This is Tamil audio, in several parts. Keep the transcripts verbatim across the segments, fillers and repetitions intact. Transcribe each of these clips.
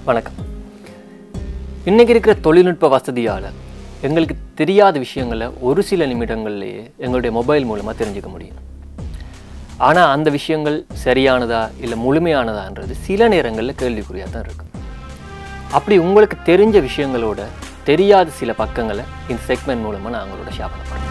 வணக்கம். இன்னைக்கு இருக்கிற தொழில்நுட்ப வசதியால் எங்களுக்கு தெரியாத விஷயங்களை ஒரு சில நிமிடங்கள்லேயே எங்களுடைய மொபைல் மூலமாக தெரிஞ்சுக்க முடியும். ஆனால் அந்த விஷயங்கள் சரியானதா இல்லை முழுமையானதான்றது சில நேரங்களில் கேள்விக்குறியாக தான் இருக்கும். அப்படி உங்களுக்கு தெரிஞ்ச விஷயங்களோட தெரியாத சில பக்கங்களை இந்த செக்மெண்ட் மூலமாக நான் உங்களோட ஷேர் பண்ண போகிறேன்.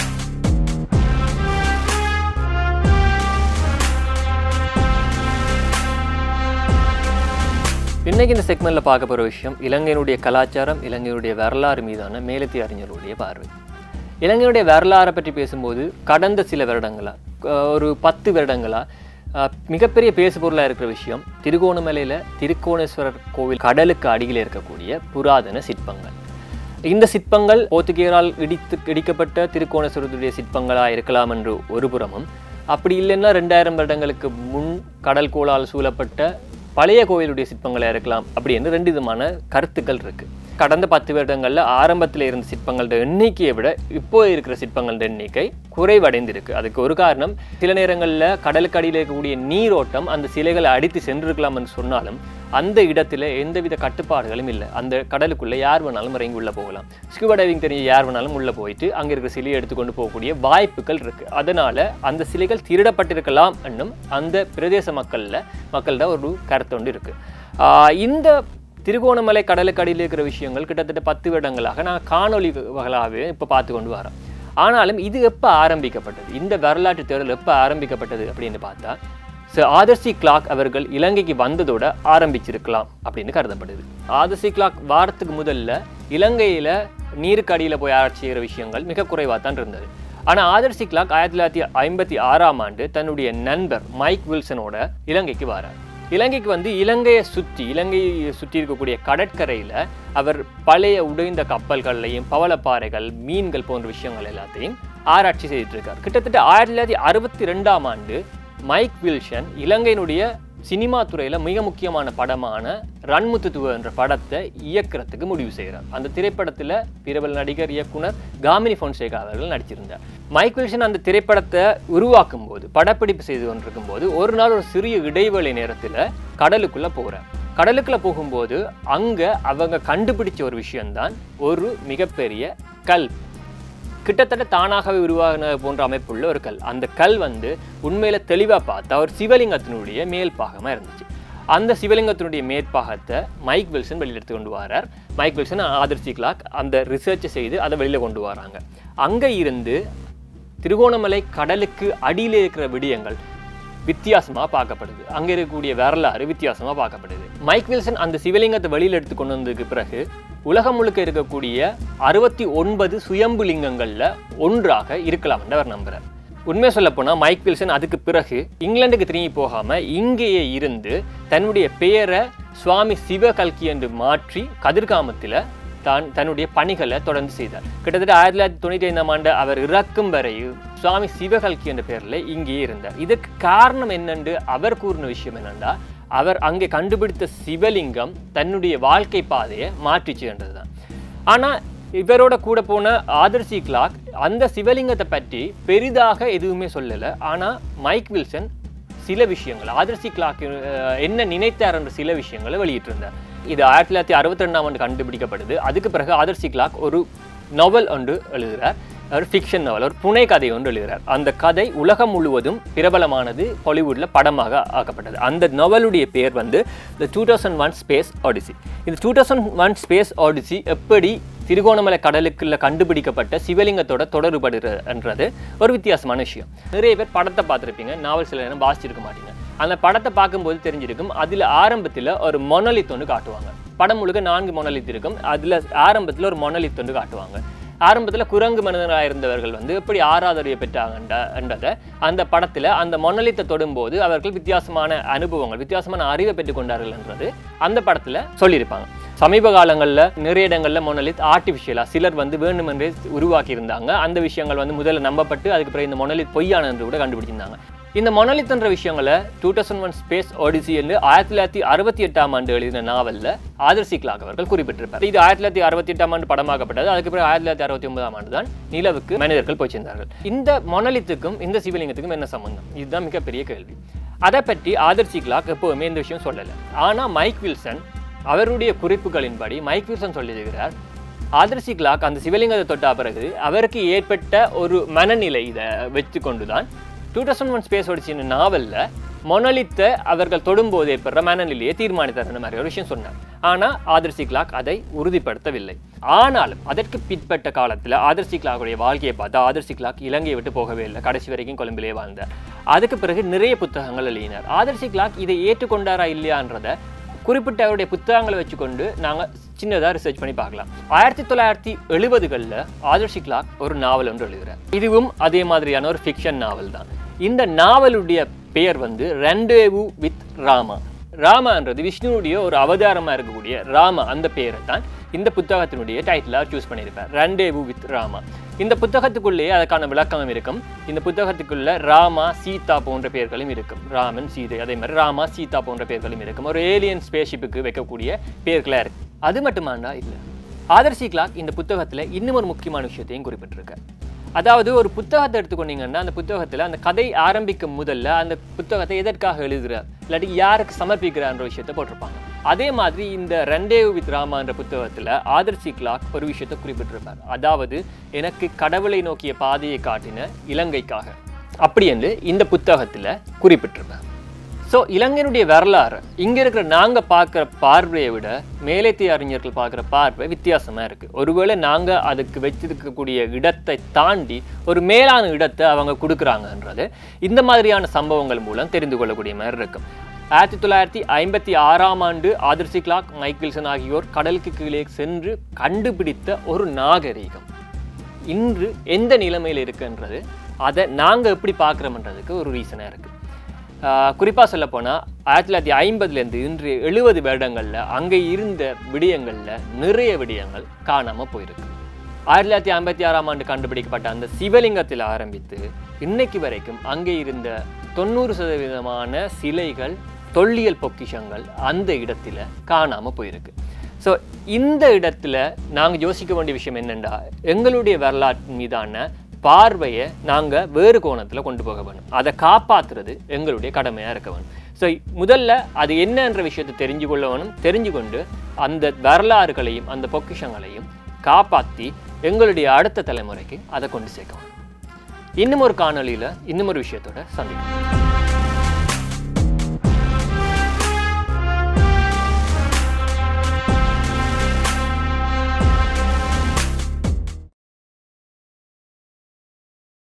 இன்றைக்கி இந்த செக்மெண்ட்டில் பார்க்க போகிற விஷயம் இலங்கையினுடைய கலாச்சாரம், இலங்கையுடைய வரலாறு மீதான மேலத்திய அறிஞர்களுடைய பார்வை. இலங்கையுடைய வரலாறை பற்றி பேசும்போது கடந்த சில வருடங்களாக ஒரு பத்து வருடங்களாக மிகப்பெரிய பேசுபொருளாக இருக்கிற விஷயம் திருகோணமலையில் திருக்கோணேஸ்வரர் கோவில் கடலுக்கு அடியில் இருக்கக்கூடிய புராதன சிற்பங்கள். இந்த சிற்பங்கள் போர்த்துகேயரால் இடித்து இடிக்கப்பட்ட திருக்கோணேஸ்வரத்துடைய சிற்பங்களாக இருக்கலாம் என்று ஒரு புறமும், அப்படி இல்லைன்னா ரெண்டாயிரம் வருடங்களுக்கு முன் கடல் கோளால் சூழப்பட்ட பழைய கோவிலுடைய சிற்பங்களாக இருக்கலாம் அப்படின்னு ரெண்டு விதமான கருத்துக்கள் இருக்குது. கடந்த பத்து வருடங்களில் ஆரம்பத்தில் இருந்த சிற்பங்களோட எண்ணிக்கையை விட இப்போ இருக்கிற சிற்பங்களோட எண்ணிக்கை குறைவடைந்திருக்கு. அதுக்கு ஒரு காரணம், சில நேரங்களில் கடலுக்கு அடியில் இருக்கக்கூடிய நீரோட்டம் அந்த சிலைகளை அடித்து சென்றிருக்கலாம் என்று சொன்னாலும் அந்த இடத்துல எந்தவித கட்டுப்பாடுகளும் இல்லை. அந்த கடலுக்குள்ளே யார் வேணாலும் இறங்கி உள்ளே போகலாம். ஸ்கூபா டைவிங் தெரிஞ்ச யார் வேணாலும் உள்ளே போயிட்டு அங்கே இருக்கிற சிலையை எடுத்துக்கொண்டு போகக்கூடிய வாய்ப்புகள் இருக்குது. அதனால் அந்த சிலைகள் திருடப்பட்டிருக்கலாம் என்னும் அந்த பிரதேச மக்களில் மக்கள்கிட்ட ஒரு கருத்து ஒன்று இருக்குது. இந்த திருகோணமலை கடலுக்கு அடியில் இருக்கிற விஷயங்கள் கிட்டத்தட்ட பத்து வருடங்களாக நான் காணொலிகளாகவே இப்போ பார்த்து கொண்டு வரோம். ஆனாலும் இது எப்போ ஆரம்பிக்கப்பட்டது, இந்த வரலாற்று தேடல் எப்போ ஆரம்பிக்கப்பட்டது அப்படின்னு பார்த்தா சார் ஆதர் சி கிளார்க் அவர்கள் இலங்கைக்கு வந்ததோட ஆரம்பிச்சிருக்கலாம் அப்படின்னு கருதப்படுது. ஆதர் சி கிளார்க் வாரத்துக்கு முதல்ல இலங்கையில் நீருக்கு அடியில் போய் ஆராய்ச்சி செய்கிற விஷயங்கள் மிக குறைவாக தான் இருந்தது. ஆனால் ஆதர் சி கிளார்க் ஆயிரத்தி தொள்ளாயிரத்தி ஐம்பத்தி ஆறாம் ஆண்டு தன்னுடைய நண்பர் மைக் வில்சனோட இலங்கைக்கு வரார். இலங்கைக்கு வந்து இலங்கையை சுற்றி இலங்கையை சுற்றி இருக்கக்கூடிய கடற்கரையில் அவர் பழைய உடைந்த கப்பல்கள்லையும் பவளப்பாறைகள், மீன்கள் போன்ற விஷயங்கள் எல்லாத்தையும் ஆராய்ச்சி செய்துட்டு இருக்கார். கிட்டத்தட்ட ஆயிரத்தி தொள்ளாயிரத்தி அறுபத்தி ரெண்டாம் ஆண்டு மைக் வில்சன் இலங்கையினுடைய சினிமா துறையில் மிக முக்கியமான படமான ரன்முத்துத்துவ என்ற படத்தை இயக்கிறதுக்கு முடிவு செய்கிறார். அந்த திரைப்படத்தில் பிரபல நடிகர் இயக்குனர் காமினி பொன்சேகா அவர்கள் நடிச்சிருந்தார். மைக் வில்சன் அந்த திரைப்படத்தை உருவாக்கும் போது, படப்பிடிப்பு செய்து கொண்டிருக்கும் போது ஒரு நாள் ஒரு சிறிய இடைவெளி நேரத்தில் கடலுக்குள்ளே போகிறார். கடலுக்குள்ளே போகும்போது அங்கே அவங்க கண்டுபிடிச்ச ஒரு விஷயம்தான் ஒரு மிகப்பெரிய கல். கிட்டத்தட்ட தானாகவே உருவாகின போன்ற அமைப்புள்ள ஒரு கல். அந்த கல் வந்து உண்மையில தெளிவாக பார்த்தா ஒரு சிவலிங்கத்தினுடைய மேல் பாகமாக இருந்துச்சு. அந்த சிவலிங்கத்தினுடைய மேற்பாகத்தை மைக் வில்சன் வெளியில் எடுத்து கொண்டு வரார். Mike Wilson Arthur C Clarke அந்த ரிசர்ச்சை செய்து அதை வெளியில் கொண்டு வராங்க. அங்கே இருந்து திருகோணமலை கடலுக்கு அடியில் இருக்கிற விடயங்கள் வித்தியாசமாக பார்க்கப்படுது. அங்கே இருக்கக்கூடிய வரலாறு வித்தியாசமாக பார்க்கப்படுது. மைக் வில்சன் அந்த சிவலிங்கத்தை வெளியில் எடுத்து கொண்டு வந்ததுக்கு பிறகு உலகம் முழுக்க இருக்கக்கூடிய அறுபத்தி ஒன்பது சுயம்பு லிங்கங்களில் ஒன்றாக இருக்கலாம் என்று அவர் நம்புகிறார். உண்மையை சொல்லப்போனால் மைக் வில்சன் அதுக்கு பிறகு இங்கிலாந்துக்கு திரும்பி போகாமல் இங்கேயே இருந்து தன்னுடைய பெயரை சுவாமி சிவகல்கி என்று மாற்றி கதிர்காமத்தில் தான் தன்னுடைய பணிகளை தொடர்ந்து செய்தார். கிட்டத்தட்ட ஆயிரத்தி தொள்ளாயிரத்தி தொண்ணூற்றி ஐந்தாம் ஆண்டு அவர் இறக்கும் வரையும் சுவாமி சிவகல்கி என்ற பெயரில் இங்கேயே இருந்தார். இதுக்கு காரணம் என்னென்று அவர் கூறின விஷயம் என்னென்னா, அவர் அங்கே கண்டுபிடித்த சிவலிங்கம் தன்னுடைய வாழ்க்கை பாதையை மாற்றிச்சு என்றதுதான். ஆனால் இவரோட கூட போன ஆதர் சி கிளார்க் அந்த சிவலிங்கத்தை பற்றி பெரிதாக எதுவுமே சொல்லலை. ஆனால் மைக் வில்சன் சில விஷயங்கள், ஆதர் சி கிளார்க் என்ன நினைத்தார் என்ற சில விஷயங்களை வெளியிட்டிருந்தார். இது ஆயிரத்தி தொள்ளாயிரத்தி அறுபத்தி ரெண்டாம் ஆண்டு கண்டுபிடிக்கப்படுது. அதுக்கு பிறகு ஆதர் சி கிளார்க் ஒரு நாவல் ஒன்று எழுதுகிறார், ஒரு ஃபிக்ஷன் நாவல், ஒரு புனை கதை ஒன்று எழுதுகிறார். அந்த கதை உலகம் முழுவதும் பிரபலமானது, ஹாலிவுட்டில் படமாக ஆக்கப்பட்டது. அந்த நாவலுடைய பேர் வந்து the two thousand one space odyssey. இந்த two thousand one space odyssey எப்படி திருகோணமலை கடலுக்குள்ள கண்டுபிடிக்கப்பட்ட சிவலிங்கத்தோட தொடர்புபடுறன்றது ஒரு வித்தியாசமான விஷயம். நிறைய பேர் படத்தை பார்த்துருப்பீங்க, நாவல் சில நேரம் வாசிச்சிருக்க மாட்டீங்க. அந்த படத்தை பார்க்கும்போது தெரிஞ்சிருக்கும், அதில் ஆரம்பத்தில் ஒரு மொனலித் ஒன்று காட்டுவாங்க. படம் முழுக்க நான்கு மொனலித் இருக்கும். அதில் ஆரம்பத்தில் ஒரு மொனலித் ஒன்று காட்டுவாங்க. ஆரம்பத்தில் குரங்கு மனிதனாக இருந்தவர்கள் வந்து எப்படி ஆராதனையை பெற்றாங்கன்றதை அந்த படத்தில் அந்த மொனலித்தை தொடும்போது அவர்கள் வித்தியாசமான அனுபவங்கள், வித்தியாசமான அறிவை பெற்றுக்கொண்டார்கள் என்றது அந்த படத்தில் சொல்லியிருப்பாங்க. சமீப காலங்களில் நிறைய இடங்களில் மொனலித் ஆர்டிஃபிஷியலாக சிலர் வந்து வேண்டுமென்றே உருவாக்கி இருந்தாங்க. அந்த விஷயங்கள் வந்து முதல்ல நம்பப்பட்டு அதுக்கு பிறகு இந்த மொனலித் பொய்யான என்று கூட கண்டுபிடிச்சிருந்தாங்க. இந்த மொனலித் என்ற விஷயங்களை two thousand one space odyssey என்று ஆயிரத்தி தொள்ளாயிரத்தி அறுபத்தி எட்டாம் ஆண்டு எழுதின நாவலில் ஆதர் சி கிளார்க் அவர்கள் குறிப்பிட்டிருப்பார். இது ஆயிரத்தி தொள்ளாயிரத்தி அறுபத்தி எட்டாம் ஆண்டு படமாக்கப்பட்டது. அதுக்கு பிறகு ஆயிரத்தி தொள்ளாயிரத்தி அறுபத்தி ஒன்பதாம் ஆண்டு தான் நிலவுக்கு மனிதர்கள் போய் சேர்ந்தார்கள். இந்த மொனலித்துக்கும் இந்த சிவலிங்கத்துக்கும் என்ன சம்பந்தம்? இதுதான் மிகப்பெரிய கேள்வி. அதை பற்றி ஆதர் சி கிளார்க் எப்போவுமே இந்த விஷயம் சொல்லலை. ஆனால் மைக் வில்சன் அவருடைய குறிப்புகளின்படி மைக் வில்சன் சொல்லியிருக்கிறார், ஆதர்சி கிளாக் அந்த சிவலிங்கத்தை தொட்ட பிறகு அவருக்கு ஏற்பட்ட ஒரு மனநிலை இதை வச்சு கொண்டுதான் டூ தௌசண்ட் ஒன் ஸ்பேஸ் ஒடிசின் நாவலில் மொனலித்தை அவர்கள் தொடும்போது ஏற்படுற மனநிலையை தீர்மானித்தார் மாதிரி ஒரு விஷயம் சொன்னார். ஆனால் ஆதர்சி கிளாக் அதை உறுதிப்படுத்தவில்லை. ஆனாலும் அதற்கு பிற்பட்ட காலத்தில் ஆதர்சி கிளாக்குடைய வாழ்க்கையை பார்த்தா ஆதர்சி கிளாக் இலங்கையை விட்டு போகவே இல்லை, கடைசி வரைக்கும் கொழும்பிலே வாழ்ந்தார். அதுக்கு பிறகு நிறைய புத்தகங்கள் எழுதினார். ஆதர்சி கிளாக் இதை ஏற்றுக்கொண்டாரா இல்லையான்றதை குறிப்பிட்ட அவருடைய புத்தகங்களை வச்சுக்கொண்டு நாங்கள் சின்னதாக ரிசர்ச் பண்ணி பார்க்கலாம். ஆயிரத்தி தொள்ளாயிரத்தி எழுபதுகளில் ஆதர்சி கிளாக் ஒரு நாவல் ஒன்று எழுதுகிறார். இதுவும் அதே மாதிரியான ஒரு ஃபிக்ஷன் நாவல் தான். இந்த நாவலுடைய பெயர் வந்து ரெண்டேவு வித் ராமா. ராமான்றது விஷ்ணுவுடைய ஒரு அவதாரமாக இருக்கக்கூடிய ராமா, அந்த பெயரை தான் இந்த புத்தகத்தினுடைய டைட்டிலாக சூஸ் பண்ணியிருப்பார், ரெண்டேவு வித் ராமா. இந்த புத்தகத்துக்குள்ளேயே அதுக்கான விளக்கமும் இருக்கும். இந்த புத்தகத்துக்குள்ள ராமா, சீதா போன்ற பெயர்களும் இருக்கும். ராமன், சீதை, அதே மாதிரி ராமா, சீதா போன்ற பெயர்களும் இருக்கும். ஒரு ஏலியன் ஸ்பேஸ்ஷிப்புக்கு வைக்கக்கூடிய பெயர்களாக இருக்கு. அது மட்டுமாண்டா இல்லை, ஆதர்சி கிளாக் இந்த புத்தகத்தில் இன்னும் ஒரு முக்கியமான விஷயத்தையும் குறிப்பிட்டிருக்க. அதாவது ஒரு புத்தகத்தை எடுத்துக்கொண்டீங்கன்னா அந்த புத்தகத்தில் அந்த கதை ஆரம்பிக்கும் முதல்ல அந்த புத்தகத்தை எதற்காக எழுதுகிறார் இல்லாட்டி யாருக்கு சமர்ப்பிக்கிறார்ன்ற விஷயத்தை போட்டிருப்பாங்க. அதே மாதிரி இந்த ரெண்டேவு வித் ராமா என்ற புத்தகத்தில் ஆதர்சி கிளாக் ஒரு விஷயத்தை குறிப்பிட்டிருப்பார். அதாவது எனக்கு கடவுளை நோக்கிய பாதையை காட்டின இலங்கைக்காக அப்படி என்று இந்த புத்தகத்தில் குறிப்பிட்டிருப்பார். ஸோ இலங்கையினுடைய வரலாறு இங்கே இருக்கிற நாங்கள் பார்க்குற பார்வையை விட மேலைத்திய அறிஞர்கள் பார்க்குற பார்வை வித்தியாசமாக இருக்குது. ஒருவேளை நாங்கள் அதுக்கு வச்சிருக்கக்கூடிய இடத்தை தாண்டி ஒரு மேலான இடத்தை அவங்க கொடுக்குறாங்கன்றது இந்த மாதிரியான சம்பவங்கள் மூலம் தெரிந்து கொள்ளக்கூடிய மாதிரி இருக்கும். ஆயிரத்தி தொள்ளாயிரத்தி ஐம்பத்தி ஆறாம் ஆண்டு ஆதர்சி கிளாக், மைக் வில்சன் ஆகியோர் கடலுக்கு கீழே சென்று கண்டுபிடித்த ஒரு நாகரீகம் இன்று எந்த நிலைமையில் இருக்குன்றது அதை நாங்கள் எப்படி பார்க்குறோம்ன்றதுக்கு ஒரு ரீசனாக இருக்குது. குறிப்பாக சொல்ல போனால் ஆயிரத்தி தொள்ளாயிரத்தி ஐம்பதுலேருந்து இன்று எழுபது வருடங்களில் அங்கே இருந்த விடயங்களில் நிறைய விடயங்கள் காணாமல் போயிருக்கு. ஆயிரத்தி தொள்ளாயிரத்தி ஐம்பத்தி ஆறாம் ஆண்டு கண்டுபிடிக்கப்பட்ட அந்த சிவலிங்கத்தில் ஆரம்பித்து இன்னைக்கு வரைக்கும் அங்கே இருந்த தொண்ணூறு சதவீதமான சிலைகள், தொல்லியல் பொக்கிஷங்கள் அந்த இடத்துல காணாமல் போயிருக்கு. ஸோ இந்த இடத்துல நாங்கள் யோசிக்க வேண்டிய விஷயம் என்னென்னா, எங்களுடைய வரலாற்று மீதான பார்வையை நாங்கள் வேறு கோணத்தில் கொண்டு போக வேணும். அதை காப்பாற்றுறது எங்களுடைய கடமையாக இருக்க வேணும். ஸோ முதல்ல அது என்னன்ற விஷயத்தை தெரிஞ்சு கொள்ள வேணும். தெரிஞ்சு கொண்டு அந்த வரலாறுகளையும் அந்த பொக்கிஷங்களையும் காப்பாற்றி எங்களுடைய அடுத்த தலைமுறைக்கு அதை கொண்டு சேர்க்க வேணும். இன்னும் ஒரு காணொலியில் இன்னும் ஒரு விஷயத்தோட சந்திக்கலாம்.